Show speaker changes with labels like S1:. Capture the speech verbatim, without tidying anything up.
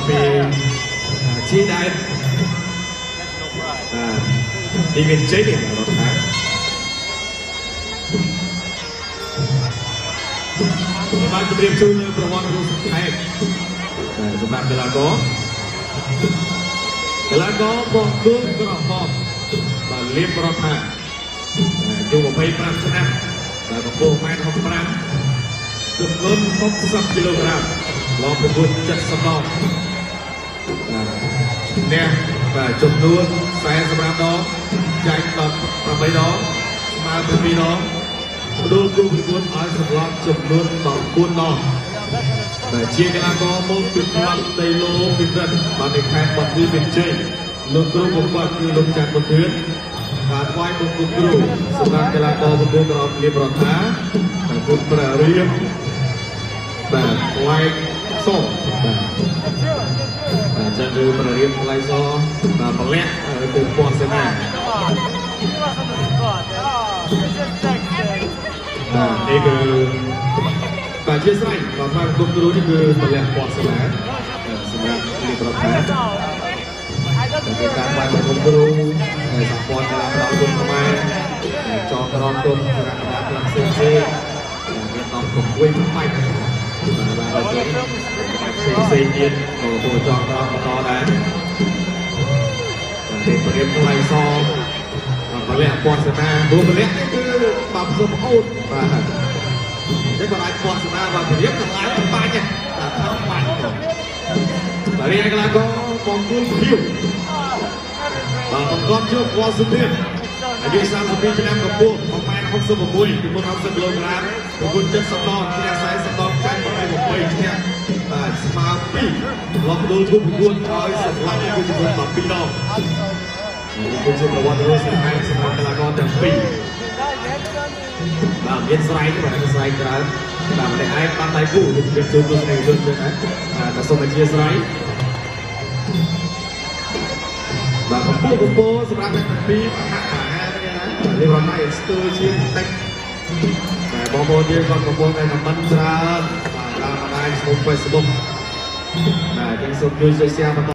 S1: ពីជីដែរទីមានជ័យនេះរត់ថាបានជម្រាបជូនលើប្រវត្តិរូបថែសម្រាប់កីឡាករកីឡាករបោះគោលក្រហមបានលៀបរត់ថាយុវវ័យប្រាំឆ្នាំដែលកម្ពស់ម៉ែត្រហុកប្រាំទម្ងន់ហុកសិបគីឡូក្រាមឡងប្រកួតចិតសំណងអ្នកបាទចំនួនខ្សែសម្រាប់ដងចែកដល់ប្រាំបីដងស្មើទៅពីរដងដួលគូប្រកួតឲ្យសម្រាប់ចំនួនដល់បួនដងតែជាកីឡាករមកពីក្លឹបដីឡូពីរិទ្ធបាននៅខេត្តបាត់ឌីមានជ័យលោកគ្រូបំផុតគឺលោកចាន់បុធឿនបាទថ្វាយបង្គំគ្រូសម្រាប់កីឡាករប្រកួតក្រោមលៀបរដ្ឋាតែគុណព្រះរៀបបាទថ្វាយសបាទអញ្ចឹងគឺព្រះរៀបថ្លៃសបាទប្រលាក់គឺពណ៌សេនាបាទនេះគឺបាទជាស្រ័យបាទថ្វាយបង្គំគ្រូនេះគឺប្រលាក់ពណ៌សេនាសម្រាប់លៀបរដ្ឋាពីការថ្វាយបង្គំគ្រូហើយសហព័ន្ធកីឡាប្រដាល់គុណខ្មែរចងក្រងគុណសម្រាប់កីឡាក្លឹបផ្សេងៗមានតំកង្វៃបាច់បាទបាទផ្សេងផ្សេងទៀតក៏ចូលចងក្រងបន្តដែរតែប្រៀបថ្លៃសបលៈពណ៌សេនាព្រោះបលៈនេះគឺបាប់សុំអូនបាទអញ្ចឹងបើអាចពណ៌សេនាបាទប្រៀបទាំងឡាយបាច់តែខំបាច់បាទរីឯកីឡាករបង្គោលភៀវបាទបង្កប់ជោគវល់សុធានអាយុសាមសិបពីរឆ្នាំកម្ពស់ប្រមាណហុកសិប៦ពីមុនហុកសិបគីឡូក្រាមប្រគុណចិត្តសតឈ្នះខ្សែសតចាញ់ប្រមាណยี่สิบឈ្នះបាទស្មើពីរឡងដួលគូប្រកួតឲ្យសម្លាប់គឺចំនួនពីរដងនេះគឺជាប្រវត្តិរូបស្នេហ៍សម្រាប់កីឡាករទាំងពីរបាទមានស្រ័យបាទស្រ័យច្រើនបាទម្នាក់ឯងបានដៃគូគឺជួយទស្សនិកជនចឹងណាតែសូមអធិស្ឋានបាទកម្ពុជាកម្ពុជាសម្រាប់អ្នកទាំងពីរអហអាហារនេះណាលៀបរដ្ឋាស្ទើរជាតិចតែបងប្អូនយើងគាត់កំពុងតែខមមិនច្រើនបាទតាមបណ្ដាញFacebook បាទយើងសូមជួយ share បន្ត